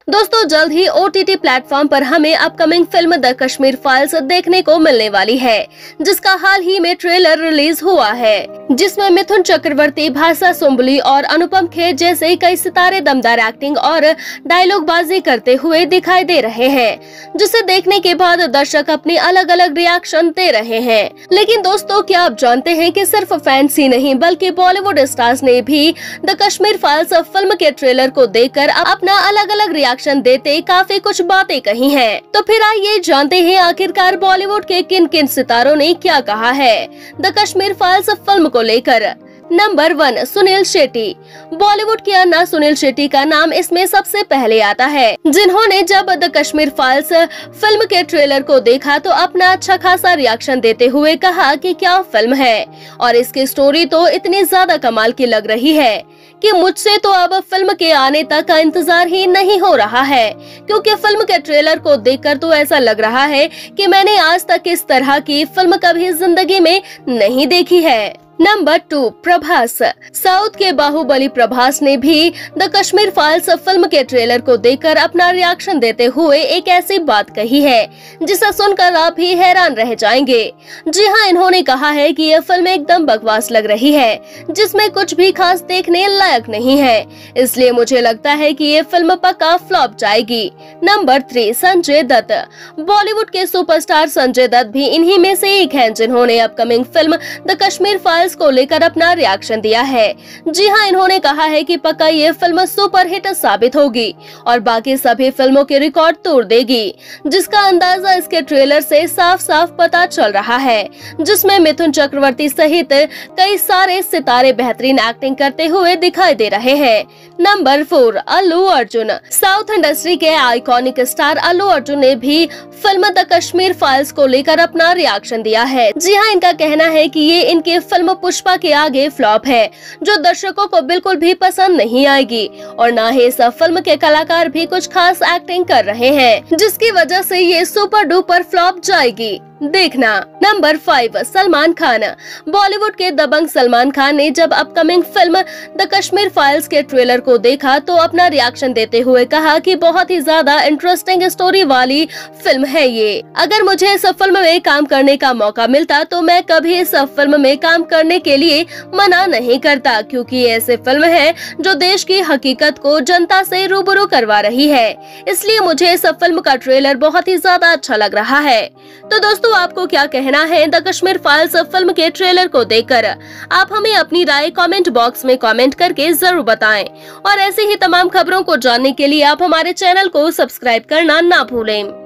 दोस्तों जल्द ही OTT platform पर हमें upcoming film the Kashmir files देखने को मिलने वाली है, जिसका हाल ही में ट्रेलर रिलीज हुआ है, जिसमें मिथुन चक्रवर्ती, भाषा सुंबली और अनुपम खेर जैसे कई सितारे दमदार एक्टिंग और डायलॉग बाजी करते हुए दिखाई दे रहे हैं, जिसे देखने के बाद दर्शक अपनी अलग अलग रिएक्शन दे रहे हैं। लेकिन दोस्तों क्या आप जानते हैं कि सिर्फ फैंस ही नहीं बल्कि बॉलीवुड स्टार्स ने भी द कश्मीर फाइल्स फिल्म के ट्रेलर को देखकर अपना अलग अलग रिएक्शन देते काफी कुछ बातें कही हैं। तो फिर आइए जानते हैं आखिरकार बॉलीवुड के किन किन सितारों ने क्या कहा है द कश्मीर फाइल्स फिल्म को लेकर। नंबर 1, सुनील शेट्टी। बॉलीवुड के अन्ना सुनील शेट्टी का नाम इसमें सबसे पहले आता है, जिन्होंने जब द कश्मीर फाइल्स फिल्म के ट्रेलर को देखा तो अपना अच्छा खासा रिएक्शन देते हुए कहा कि क्या फिल्म है और इसकी स्टोरी तो इतनी ज्यादा कमाल की लग रही है कि मुझसे तो अब फिल्म के आने तक का इंतजार ही नहीं हो रहा है, क्योंकि फिल्म के ट्रेलर को देखकर तो ऐसा लग रहा है कि मैंने आज तक इस तरह की फिल्म कभी जिंदगी में नहीं देखी है। नंबर 2, प्रभास। साउथ के बाहुबली प्रभास ने भी द कश्मीर फाइल्स फिल्म के ट्रेलर को देखकर अपना रिएक्शन देते हुए एक ऐसी बात कही है जिसे सुनकर आप भी हैरान रह जाएंगे। जी हाँ, इन्होंने कहा है कि यह फिल्म एकदम बकवास लग रही है, जिसमें कुछ भी खास देखने लायक नहीं है, इसलिए मुझे लगता है कि ये फिल्म पक्का फ्लॉप जाएगी। नंबर 3, संजय दत्त। बॉलीवुड के सुपरस्टार संजय दत्त भी इन्हीं में से एक हैं, जिन्होंने upcoming film the Kashmir files को लेकर अपना रिएक्शन दिया है। जी हाँ, इन्होंने कहा है कि पक्का ये फिल्म सुपरहिट साबित होगी और बाकी सभी फिल्मों के रिकॉर्ड तोड़ देगी, जिसका अंदाजा इसके ट्रेलर से साफ साफ पता चल रहा है, जिसमें मिथुन चक्रवर्ती सहित कई सारे सितारे बेहतरीन एक्टिंग करते हुए दिखाई दे रहे हैं। Number 4, Allu Arjun. South industry के आइकॉनिक स्टार अल्लू अर्जुन ने भी फिल्म द कश्मीर फाइल्स को लेकर अपना रिएक्शन दिया है। जी हाँ, इनका कहना है कि ये इनकी फिल्म पुष्पा के आगे फ्लॉप है, जो दर्शकों को बिल्कुल भी पसंद नहीं आएगी और न ही इस फिल्म के कलाकार भी कुछ खास एक्टिंग कर रहे हैं, जिसकी वजह से ये सुपर डुपर फ्लॉप जाएगी। देखना। नंबर 5, सलमान खान। बॉलीवुड के दबंग सलमान खान ने जब upcoming film the Kashmir files के ट्रेलर को देखा तो अपना रिएक्शन देते हुए कहा कि बहुत ही ज्यादा इंटरेस्टिंग स्टोरी वाली फिल्म है ये। अगर मुझे इस फिल्म में काम करने का मौका मिलता तो मैं कभी इस फिल्म में काम करने के लिए मना नहीं करता, क्योंकि ये ऐसी फिल्म है जो देश की हकीकत को जनता से रूबरू करवा रही है, इसलिए मुझे इस फिल्म का ट्रेलर बहुत ही ज्यादा अच्छा लग रहा है। तो दोस्तों आपको क्या कहना है द कश्मीर फाइल्स फिल्म के ट्रेलर को देखकर? आप हमें अपनी राय कमेंट बॉक्स में कमेंट करके जरूर बताएं और ऐसी ही तमाम खबरों को जानने के लिए आप हमारे चैनल को सब्सक्राइब करना ना भूलें।